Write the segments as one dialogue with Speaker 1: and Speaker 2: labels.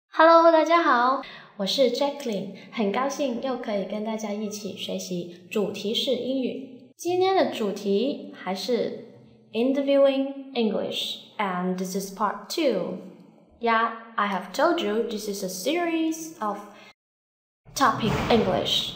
Speaker 1: Hello， 大家好，我是 Jacqueline， 很高兴又可以跟大家一起学习主题式英语。今天的主题还是 Interviewing English, and this is part 2. Yeah, I have told you this is a series of topic English.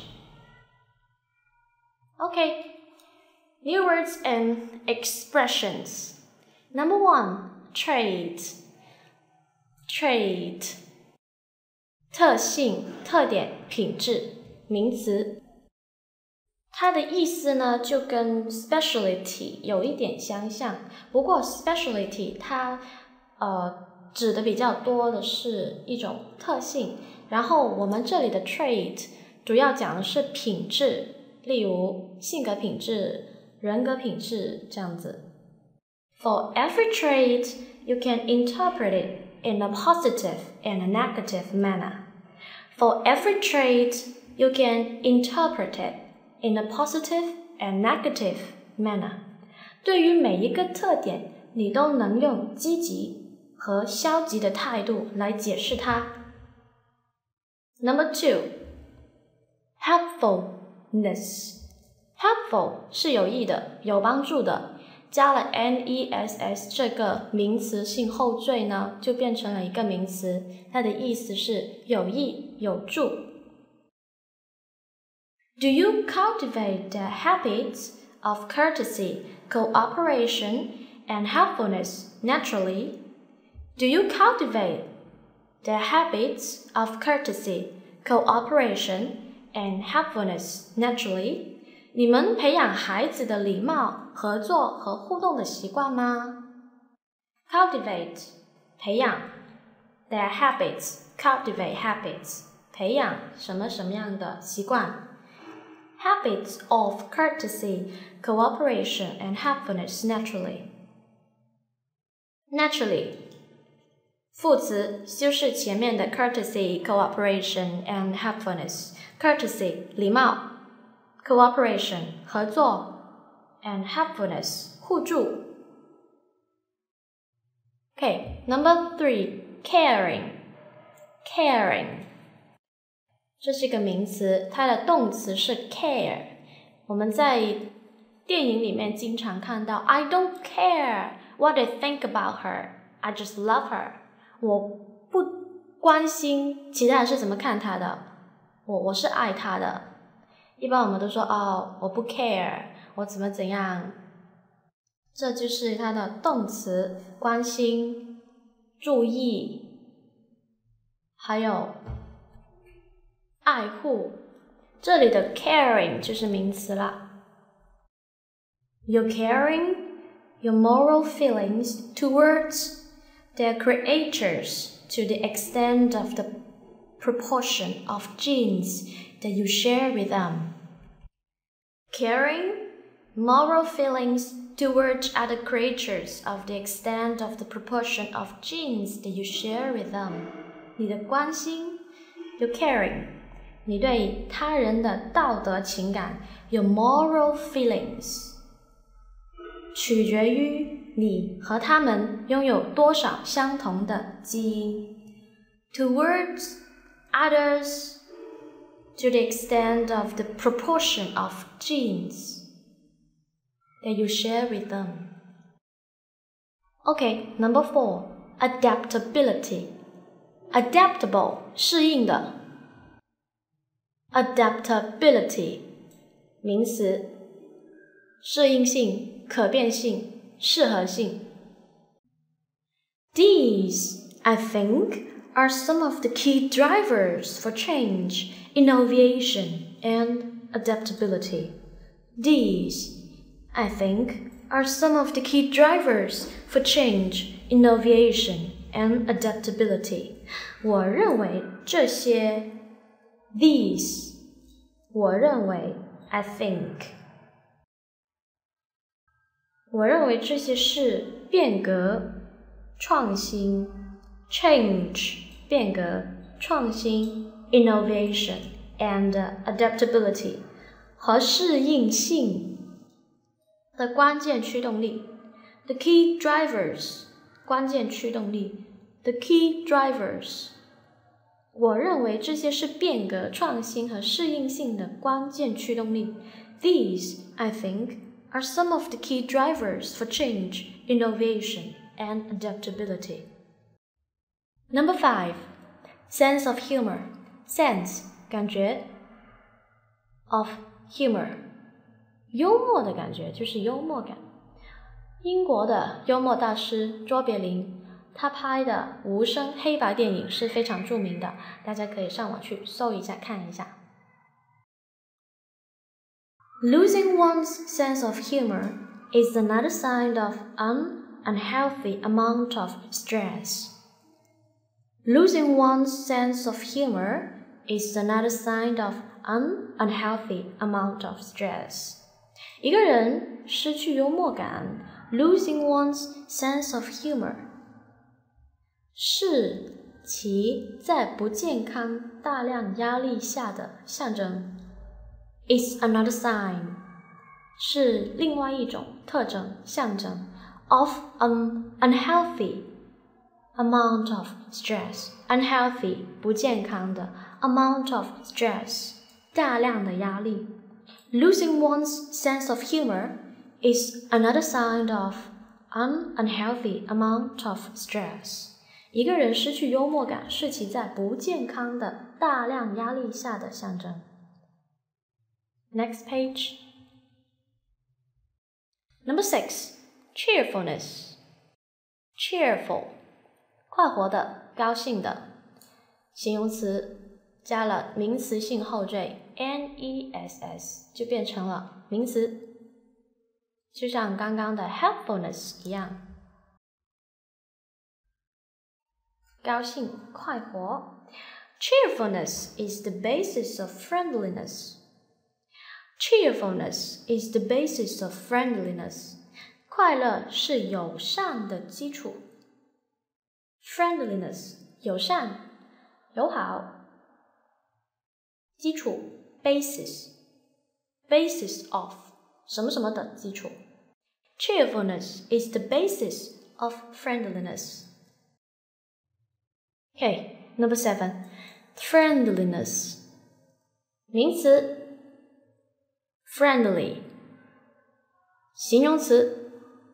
Speaker 1: Okay, new words and expressions. Number 1, trait. Trait.特性、特点、品质，名词。它的意思呢，就跟 specialty 有一点相像，不过 specialty 它指的比较多的是一种特性，然后我们这里的 trait 主要讲的是品质，例如性格品质、人格品质这样子。For every trait, you can interpret it in a positive and a negative manner.For every trait, you can interpret it in a positive and negative manner. 对于每一个特点，你都能用积极和消极的态度来解释它。Number 2, helpfulness. Helpful 是有益的，有帮助的。加了 ness 这个名词性后缀呢，就变成了一个名词，它的意思是有益、有助。Do you cultivate the habits of courtesy, cooperation, and helpfulness naturally? Do you cultivate the habits of courtesy, cooperation, and helpfulness naturally?你们培养孩子的礼貌、合作和互动的习惯吗？ Cultivate 培养 their habits, cultivate habits 培养什么样的习惯 Habits of courtesy, cooperation, and helpfulness naturally. Naturally 副词修饰前面的 courtesy, cooperation, and helpfulness. Courtesy 礼貌Cooperation 合作 and helpfulness 互助。Okay, number 3, caring. Caring 这是一个名词，它的动词是 care。我们在电影里面经常看到 I don't care what they think about her, I just love her. 我不关心其他人是怎么看她的，我是爱她的。一般我们都说我不 care 我怎样，这就是它的动词，关心、注意，还有爱护。这里的 caring 就是名词啦。You're caring your moral feelings towards their creators to the extent of the proportion of genes that you share with them. Caring moral feelings towards other creatures of the extent of the proportion of genes that you share with them. 你的关心 your caring 你对他人的道德情感 your moral feelings 取决于你和他们拥有多少相同的基因 towards others to the extent of the proportion of genes that you share with them. Okay, number 4, adaptability. Adaptable, 适应的。Adaptability, 名词，适应性、可变性、适合性。These, I think, are some of the key drivers for change, innovation, and adaptability. These, I think, are some of the key drivers for change, innovation, and adaptability. 我认为这些 these 我认为 I think 我认为这些是变革、创新 change 变革、创新 innovation and adaptability 和适应性的关键驱动力 the key drivers 关键驱动力 the key drivers 我认为这些是变革、创新和适应性的关键驱动力。These, I think, are some of the key drivers for change, innovation, and adaptability. Number 5. Sense of humor. Sense, 感觉 of humor. 幽默的感觉就是幽默感。英国的幽默大师卓别林，他拍的无声黑白电影是非常著名的，大家可以上网去搜一下看一下。Losing one's sense of humor is another sign of an unhealthy amount of stress. Losing one's sense of humor is another sign of an unhealthy amount of stress. 一个人失去幽默感 losing one's sense of humor 是其在不健康大量压力下的象征。Is another sign 是另外一种特征象征 of an unhealthy amount of stress. Unhealthy 不健康的 amount of stress 大量的压力。Losing one's sense of humor is another sign of an unhealthy amount of stress. 一个人失去幽默感是其在不健康的大量压力下的象征。Next page. Number 6. Cheerfulness. Cheerful. 快活的，高兴的。形容词加了名词性后缀 ness 就变成了名词，就像刚刚的 helpfulness 一样。高兴，快活。Cheerfulness is the basis of friendliness. Cheerfulness is the basis of friendliness. 快乐是友善的基础。Friendliness 友善、友好。基础 basis of 什么什么的基础。Cheerfulness is the basis of friendliness. Okay, number 7. Friendliness. 名词 friendly. 形容词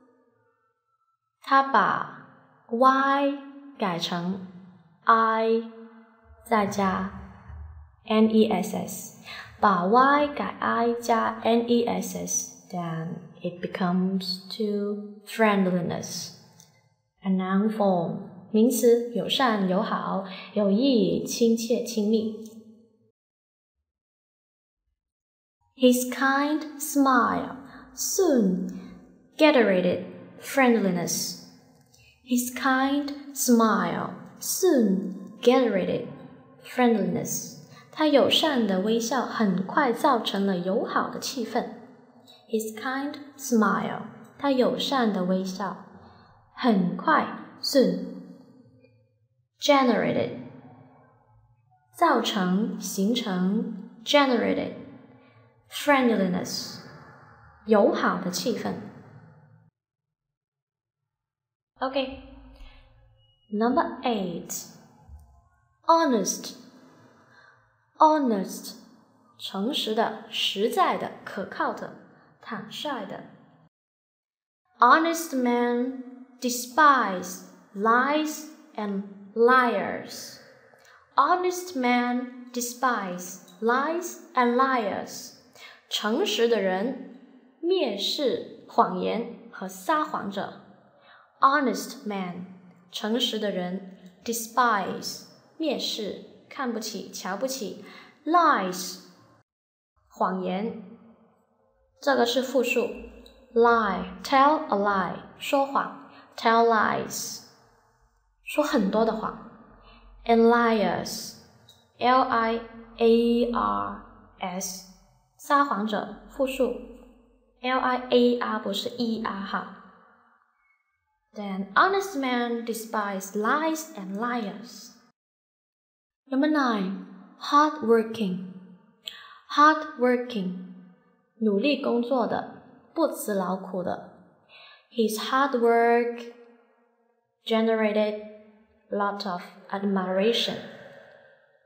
Speaker 1: 它把 y 改成 I 再加 ness. 把 y 改 I 加 ness, then it becomes to friendliness. A noun form. 名词友善、友好、有益、亲切、亲密。His kind smile soon generated friendliness. His kind smile soon generated friendliness. 他友善的微笑很快造成了友好的气氛。His kind smile. 他友善的微笑很快 soon generated 造成形成 generated friendliness 友好的气氛。Okay, number 8. Honest. Honest 诚实的、实在的、可靠的、坦率的。Honest men despise lies and liars. Honest men despise lies and liars. 诚实的人蔑视谎言和撒谎者。Honest man 诚实的人 despise 蔑视看不起瞧不起 lies 谎言，这个是复数 lie tell a lie 说谎 tell lies 说很多的谎 and liars liars 撒谎者复数 liar 不是 er 哈。Then honest men despise lies and liars. Number 9. Hardworking. Hardworking 努力工作的，不辞劳苦的。His hard work generated a lot of admiration.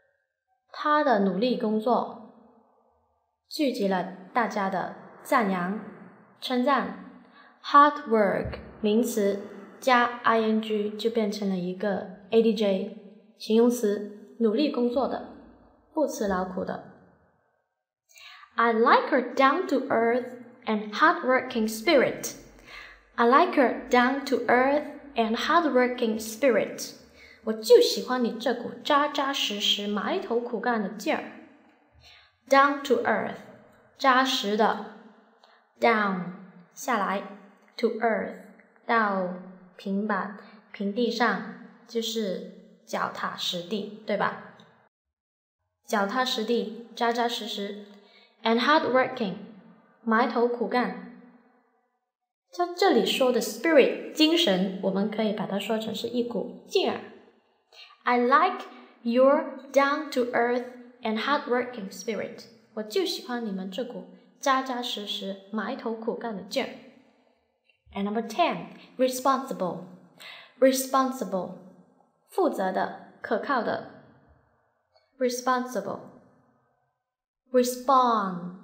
Speaker 1: 他的努力工作聚集了大家的赞扬、称赞。Hard work 名词加 ing 就变成了一个 adj 形容词，努力工作的，不辞劳苦的。I like her down-to-earth and hard-working spirit. I like her down-to-earth and hard-working spirit. 我就喜欢你这股扎扎实实、埋头苦干的劲儿。Down-to-earth 扎实的 ，down 下来 to earth 到平板平地上，就是脚踏实地，对吧？脚踏实地，扎扎实实。And hard-working 埋头苦干。像这里说的 spirit 精神，我们可以把它说成是一股劲儿。I like your down-to-earth and hard-working spirit. 我就喜欢你们这股扎扎实实、埋头苦干的劲儿。And number 10, responsible. Responsible 负责的、可靠的。Responsible. Respond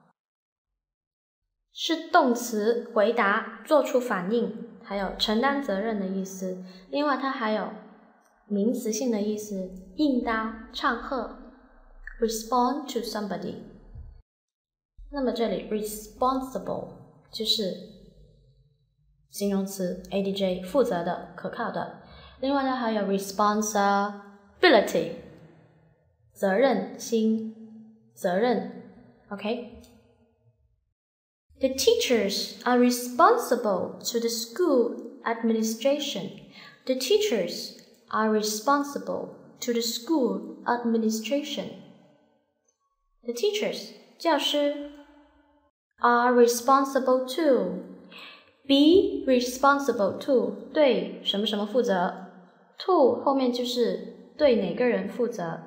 Speaker 1: 是动词回答、做出反应，还有承担责任的意思。另外它还有名词性的意思，应答、唱和。Respond to somebody。那么这里 responsible 就是形容词 adj 负责的、可靠的。另外它还有 responsibility 责任心、责任 OK。 The teachers are responsible to the school administration. The teachers are responsible to the school administration. The teachers 教师 are responsible to be responsible to 对什么什么负责 to 后面就是对哪个人负责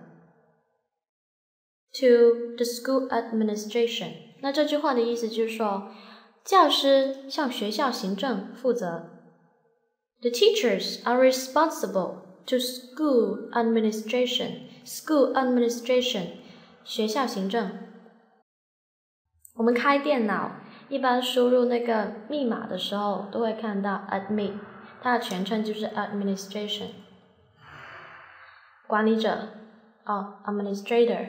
Speaker 1: to the school administration。 那这句话的意思就是说教师向学校行政负责。 The teachers are responsible to school administration. School administration 学校行政。我们开电脑一般输入那个密码的时候都会看到 admin， 它的全称就是 administration 管理者administrator。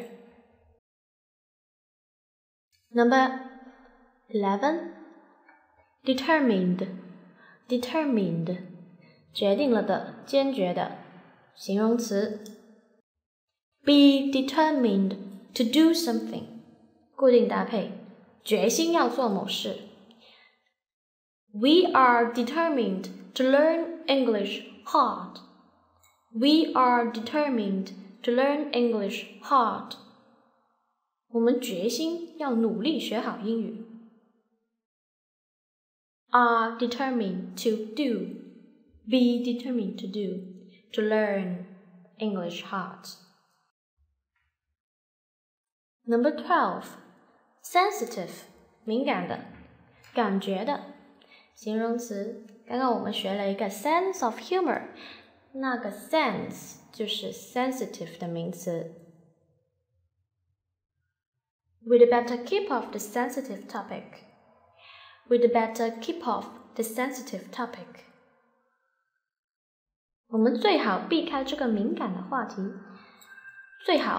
Speaker 1: Number 11 determined. Determined 决定了的，坚决的，形容词。Be determined to do something 固定搭配，决心要做某事。We are determined to learn English hard. We are determined to learn English hard. 我们决心要努力学好英语。Are determined to do. Be determined to do. To learn English hard. Number 12. Sensitive 敏感的，感觉的，形容词。刚刚我们学了一个 sense of humor， 那个 sense 就是 sensitive 的名词。We'd better keep off the sensitive topic. We'd better keep off the sensitive topic. 我们最好避开这个敏感的话题。最好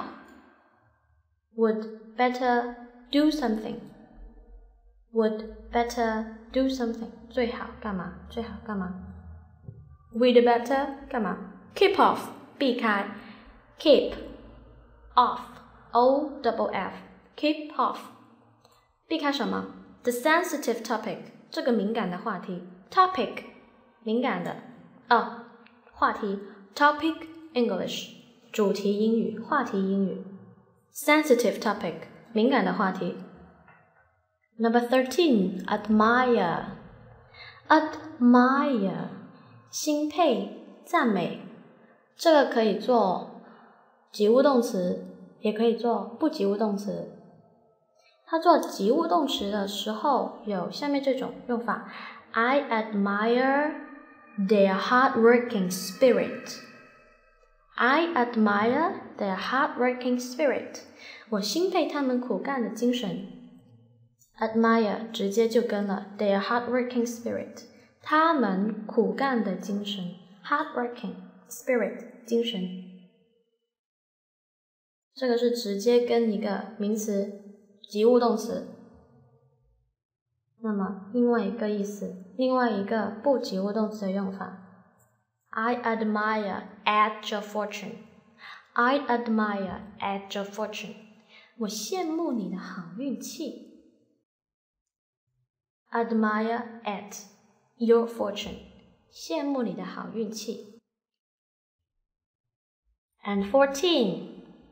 Speaker 1: would better do something. Would better do something. 最好干嘛？最好干嘛？ We'd better 干嘛？ Keep off 避开 Keep off O-double-F Keep off 避开什么？ The sensitive topic 这个敏感的话题 Topic 敏感的话题 Topic English 主题英语话题英语 Sensitive topic 敏感的话题。 Number 13 Admire. Admire 钦佩赞美，这个可以做及物动词，也可以做不及物动词。它做及物动词的时候有下面这种用法 I admire their hard-working spirit. I admire their hard-working spirit. 我钦佩他们苦干的精神。Admire 直接就跟了 their hard-working spirit. 他们苦干的精神。Hard-working spirit 精神。这个是直接跟一个名词及物动词。那么另外一个意思，另外一个不及物动词的用法 I admire at your fortune. I admire at your fortune. 我羡慕你的好运气。Admire at your fortune. 羡慕你的好运气。And 14.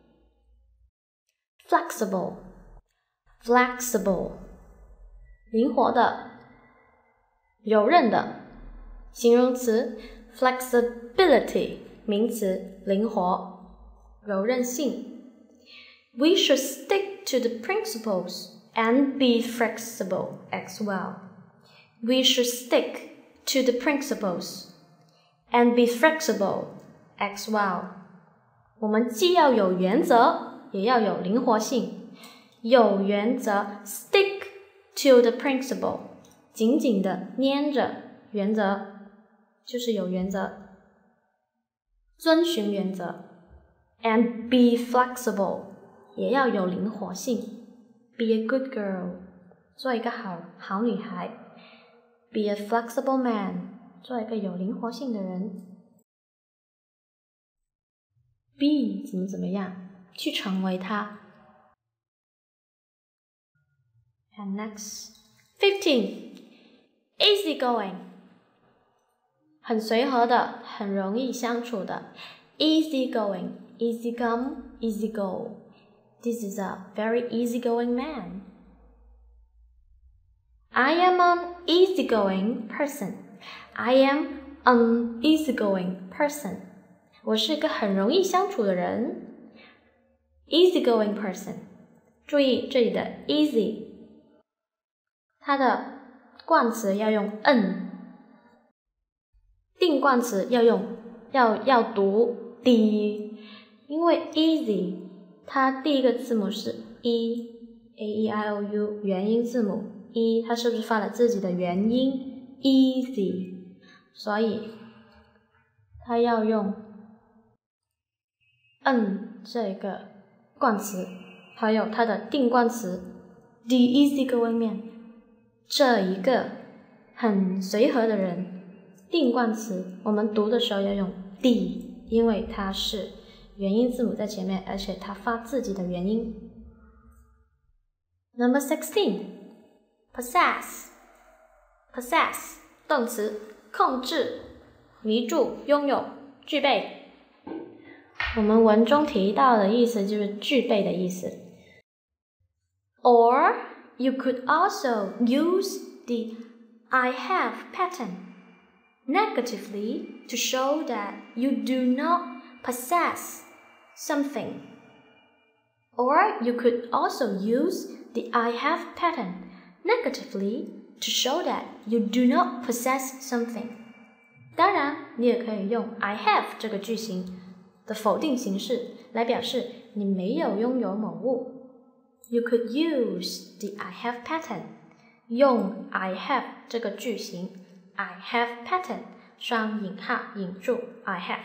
Speaker 1: Flexible. Flexible. 灵活的，柔韧的。形容词 flexibility 名词灵活，柔韧性。We should stick to the principles and be flexible as well. We should stick to the principles and be flexible as well. 我们既要有原则，也要有灵活性。有原则 stick to the principle 紧紧的粘着原则，就是有原则，遵循原则。And be flexible 也要有灵活性。Be a good girl 做一个好女孩。Be a flexible man 做一个有灵活性的人。Be 怎么样，去成为它。And next, 15. Easygoing. 很随和的，很容易相处的。Easygoing. Easy come, easy go. This is a very easygoing man. I am an easygoing person. I am an easygoing person. 我是个很容易相处的人。Easygoing person. 注意这里的 easy。它的冠词要用 n， 定冠词要读 d， 因为 easy 它第一个字母是 e，a-e-i-o-u 元音字母 e， 它是不是发了自己的元音 easy， 所以它要用 n 这个冠词，还有它的定冠词 the easygoing man。这一个很随和的人，定冠词我们读的时候要用 d， 因为它是元音字母在前面，而且它发自己的元音。Number 16. Possess. Possess 动词，控制、迷住、拥有、具备。我们文中提到的意思就是具备的意思。Or you could also use the I have pattern negatively to show that you do not possess something. Or you could also use the I have pattern negatively to show that you do not possess something. 当然，你也可以用 I have 这个句型的否定形式来表示你没有拥有某物。You could use the I have pattern. 用 I have 这个句型 I have pattern 双引号引注 I have.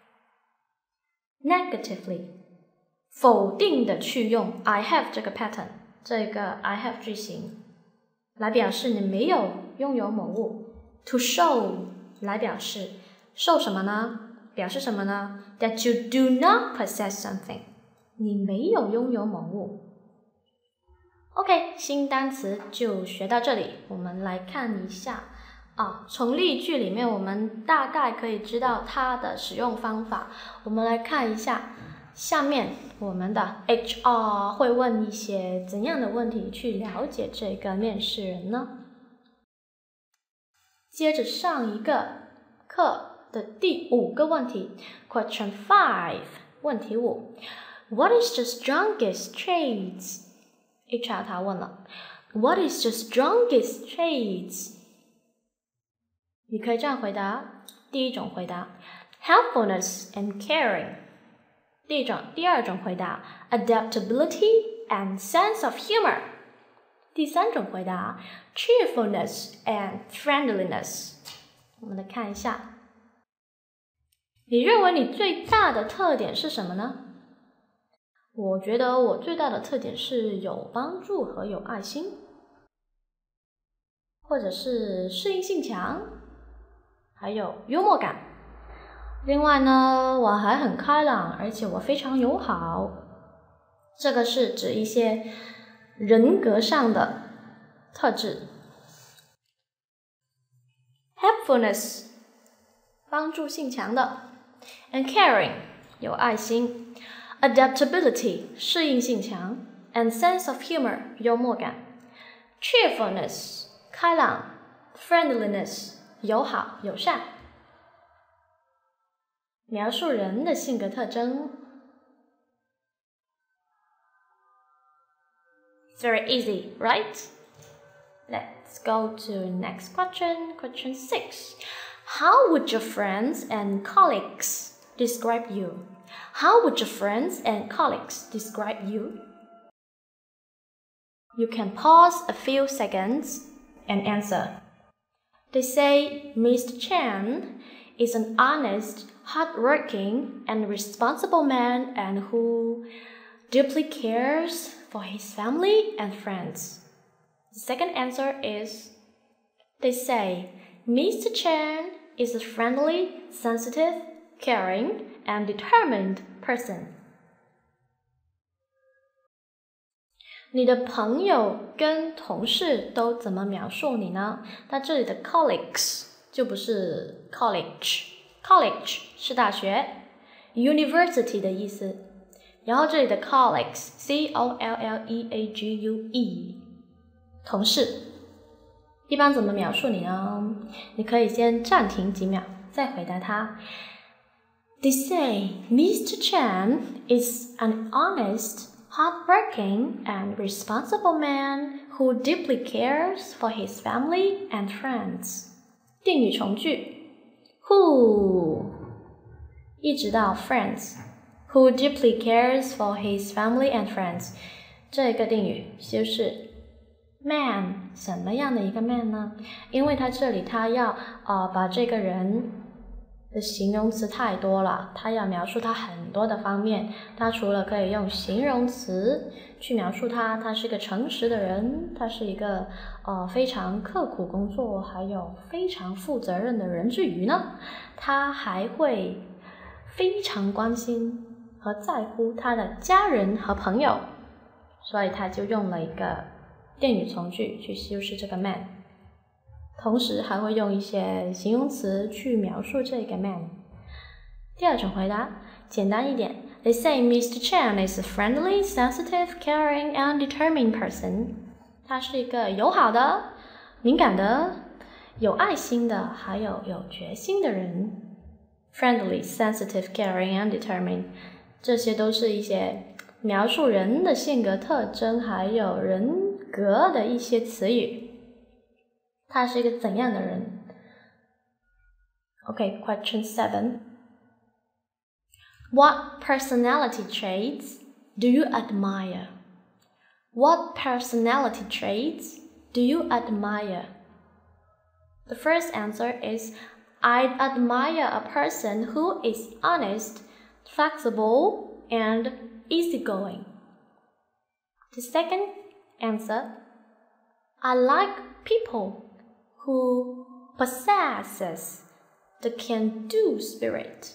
Speaker 1: Negatively 否定的去用 I have 这个 pattern 这个 I have 句型来表示你没有拥有某物。To show 来表示 show 什么呢？表示什么呢？ That you do not possess something. 你没有拥有某物。OK， 新单词就学到这里，我们来看一下从例句里面我们大概可以知道它的使用方法。我们来看一下下面我们的 HR 会问一些怎样的问题去了解这个面试人呢？接着上一个课的第5个问题 Question 5 问题5 What is the strongest traits? HR 他问了 What is the strongest traits? 你可以这样回答。第一种回答 Helpfulness and caring 第二种回答 adaptability and sense of humor。第三种回答 cheerfulness and friendliness。我们来看一下，你认为你最大的特点是什么呢？我觉得我最大的特点是有帮助和有爱心，或者是适应性强，还有幽默感。另外呢，我还很开朗，而且我非常友好。这个是指一些人格上的特质。Helpfulness 帮助性强的 and caring 有爱心 adaptability 适应性强 and sense of humor 幽默感 cheerfulness 开朗 friendliness 友好友善。描述人的性格特征 It's very easy, right? Let's go to next question. Question 6. How would your friends and colleagues describe you? How would your friends and colleagues describe you? You can pause a few seconds and answer. They say Mr. Chen is an honest, hardworking, and responsible man and who deeply cares for his family and friends. The second answer is, they say, Mr. Chen is a friendly, sensitive, caring, and determined person. 你的朋友跟同事都怎么描述你呢？那这里的 colleagues 就不是 college 是大学 university 的意思。然后这里的 colleagues C-O-L-L-E-A-G-U-E 同事一般怎么描述你呢？你可以先暂停几秒再回答他。They say Mr. Chen is an honest, hardworking, and responsible man who deeply cares for his family and friends. 定语从句 who 一直到 friends。Who deeply cares for his family and friends？ 这个定语修饰 man 什么样的一个 man 呢？因为他这里他要把这个人的形容词太多了，他要描述他很多的方面。他除了可以用形容词去描述他是个诚实的人，他是一个非常刻苦工作还有非常负责任的人之余呢，他还会非常关心和在乎他的家人和朋友，所以他就用了一个定语从句去修饰这个 man， 同时还会用一些形容词去描述这个 man。 第二种回答简单一点 They say Mr. Chen is a friendly, sensitive, caring, and determined person. 他是一个友好的、敏感的、有爱心的，还有决心的人。Friendly, sensitive, caring, and determined这些都是一些描述人的性格特征还有人格的一些词语。他是一个怎样的人？ Okay, question 7. What personality traits do you admire? What personality traits do you admire? The first answer is I admire a person who is honest, flexible, and easygoing. The second answer, I like people who possesses the can-do spirit.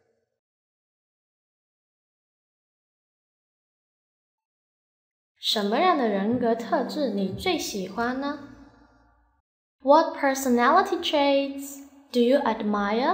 Speaker 1: 什么样的人格特质你最喜欢呢？ What personality traits do you admire?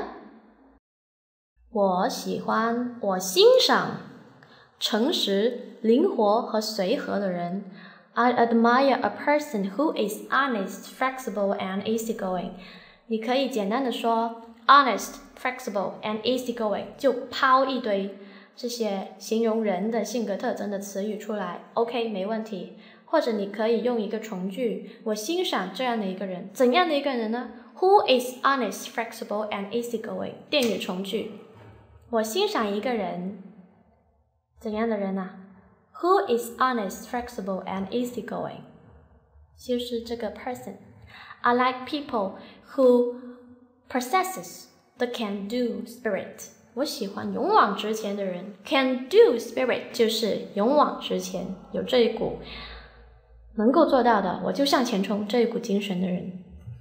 Speaker 1: 我欣赏诚实、灵活和随和的人。I admire a person who is honest, flexible, and easygoing. 你可以简单的说 honest, flexible, and easygoing， 就抛一堆这些形容人的性格特征的词语出来 OK 没问题。或者你可以用一个从句，我欣赏这样的一个人。怎样的一个人呢？ Who is honest, flexible, and easygoing？ 定语从句，我欣赏一个人怎样的人呢？Who is honest, flexible, and easygoing? 就是这个 person. I like people who possesses the can-do spirit. 我喜欢勇往直前的人。Can-do spirit 就是勇往直前，有这一股能够做到的，我就向前冲这一股精神的人，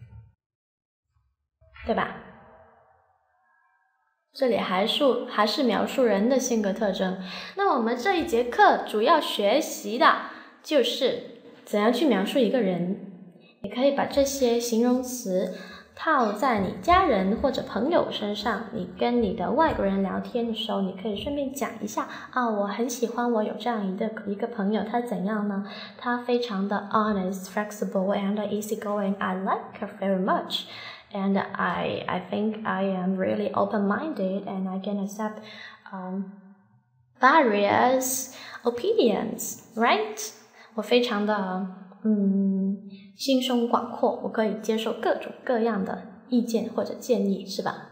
Speaker 1: 对吧？这里还是描述人的性格特征。那我们这一节课主要学习的就是怎样去描述一个人。你可以把这些形容词套在你家人或者朋友身上，你跟你的外国人聊天的时候，你可以顺便讲一下啊，我很喜欢我有这样一个朋友，他怎样呢？他非常的 honest, flexible, and easygoing. I like her very much. And I think I am really open-minded and I can accept various opinions, right? 我非常的心胸广阔，我可以接受各种各样的意见或者建议，是吧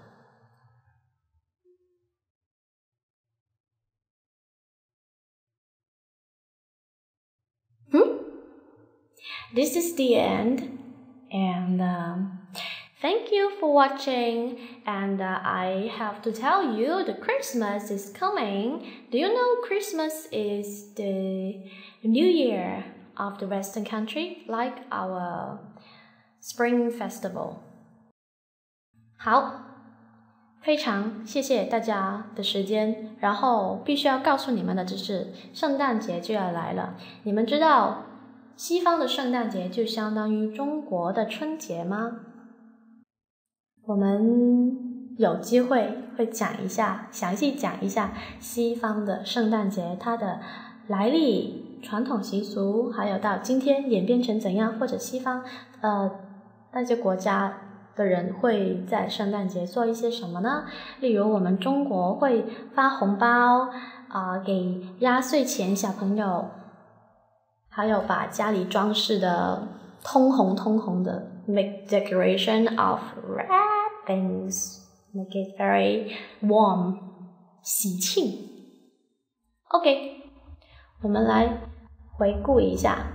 Speaker 1: ？This is the end, and thank you for watching. And I have to tell you, the Christmas is coming. Do you know Christmas is the New Year of the Western country, like our Spring Festival? 好，非常谢谢大家的时间。然后必须要告诉你们的就是圣诞节就要来了。你们知道西方的圣诞节就相当于中国的春节吗？我们有机会会详细讲一下西方的圣诞节，它的来历、传统习俗，还有到今天演变成怎样，或者西方那些国家的人会在圣诞节做一些什么呢？例如我们中国会发红包给压岁钱小朋友，还有把家里装饰的通红的 make decoration of red things, make it very warm, 喜庆。 OK， 我们来回顾一下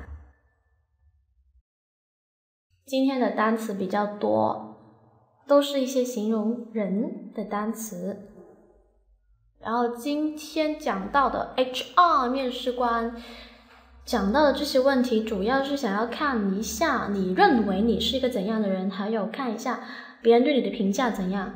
Speaker 1: 今天的单词比较多，都是一些形容人的单词。然后今天讲到的 HR 面试官讲到的这些问题，主要是想要看一下你认为你是一个怎样的人，还有看一下别人对你的评价怎样。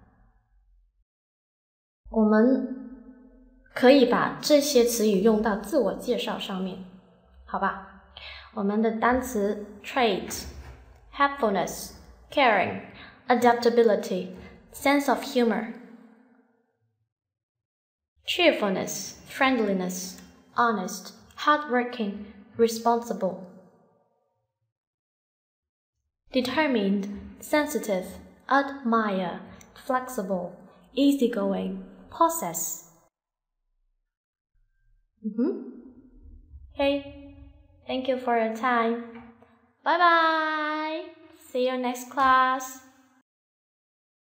Speaker 1: 我们可以把这些词语用到自我介绍上面，好吧？我们的单词 trait, helpfulness, caring, adaptability, sense of humor, cheerfulness, friendliness, honest, hardworking, responsible, determined, sensitive, admire, flexible, easygoing, possess. Okay, thank you for your time. Bye bye. See you next class.